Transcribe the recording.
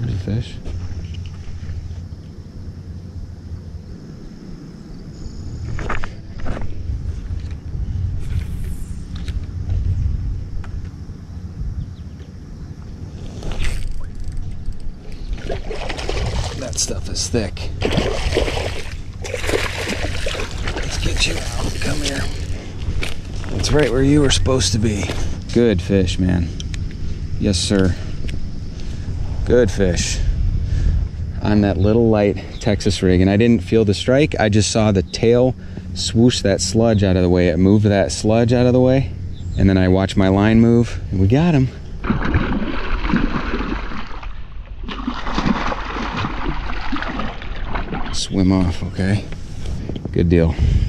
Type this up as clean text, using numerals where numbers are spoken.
There's a fish. That stuff is thick. Let's get you out. Come here. It's right where you were supposed to be. Good fish, man. Yes, sir. Good fish. On that little light Texas rig. And I didn't feel the strike. I just saw the tail swoosh that sludge out of the way. It moved that sludge out of the way. And then I watched my line move. And we got him. Swim off, okay? Good deal.